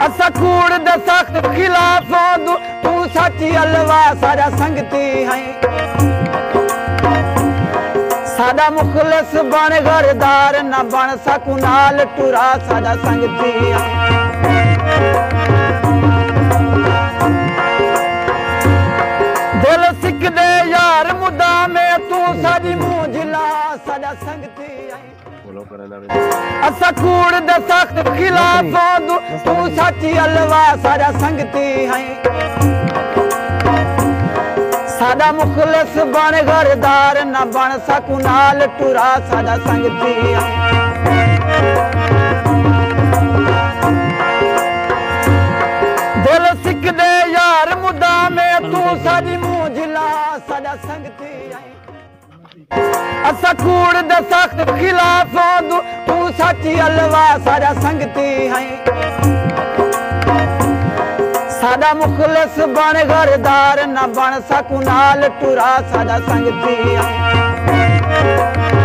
असा कूड़ दे सख्त खिलाफ तू सच्ची अलवा सारा संगती है सादा मुखलिस बन घरदार न बन सकू नाल टुरा सादा संगती है दिल सिक दे यार मुदा में तू साडी मुझला सादा संगती है असा कूड़ दे सख्त खिलाफ तू सच्ची अलवा सारा संगती है सादा मुखलिस बन घरदार न बन सकू नाल टुरा सादा संगती है दिल सिक दे यार मुदा में तू साडी मुझला सादा संगती है असा कूड़ दे सख्त खिलाफ तू सच्ची अलवा सादा संगती है सादा मुखलिस बन घरदार न बन सकू नाल टुरा सादा संगती है